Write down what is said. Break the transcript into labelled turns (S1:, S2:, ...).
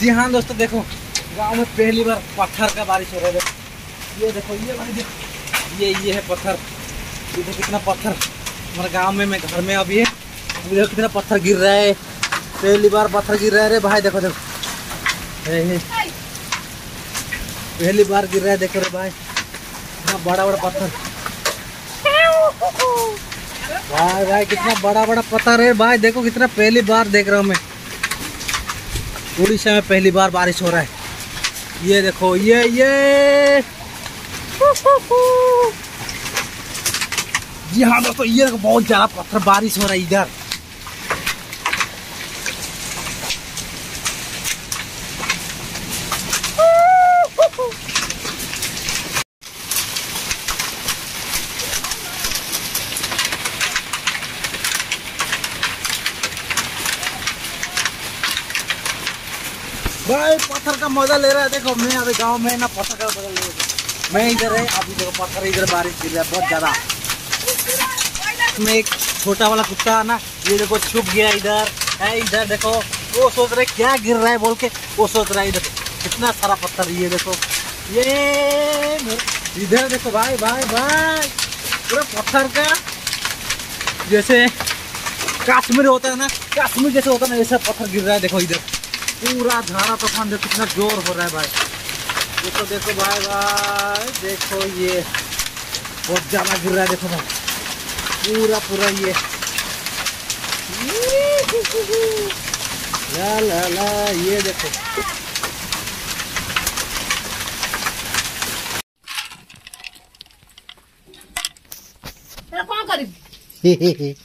S1: जी हाँ दोस्तों, देखो गांव में पहली बार पत्थर का बारिश हो रहा है। ये देखो, ये भाई देखो, ये है पत्थर। ये देखो कितना पत्थर हमारे गांव में, मैं घर में अभी है। देखो कितना पत्थर गिर रहा है, पहली बार पत्थर गिर रहा है रे भाई। देखो देखो, पहली बार गिर रहा है, देखो रे भाई, कितना बड़ा बड़ा पत्थर। भाई भाई कितना बड़ा बड़ा पत्थर है भाई, देखो कितना, पहली बार देख रहा हूँ मैं। उड़ीसा में पहली बार बारिश हो रहा है। ये देखो, ये जी हाँ दोस्तों, ये देखो बहुत ज्यादा पत्थर बारिश हो रहा है इधर। भाई पत्थर का मजा ले रहा है। देखो मैं अभी गांव में ना, पत्थर का मजा ले रहा है। मैं इधर है अभी, देखो पत्थर इधर बारिश गिर रहा है बहुत ज्यादा। मैं एक छोटा वाला कुत्ता है ना, ये देखो छुप गया इधर है। इधर देखो, वो सोच रहे क्या गिर रहा है बोल के, वो सोच रहा है। इधर कितना सारा पत्थर, ये देखो, ये इधर देखो भाई भाई भाई, पूरा पत्थर का जैसे कश्मीर होता है ना, कश्मीर जैसे होता है ना, ऐसा पत्थर गिर रहा है। देखो इधर पूरा धारा तूफान, देखो कितना जोर हो रहा है भाई। देखो देखो भाई भाई, देखो ये बहुत ज्यादा गिर रहा है। देखो भाई पूरा पूरा ये ला ला ला, ये देखो।
S2: कौन करी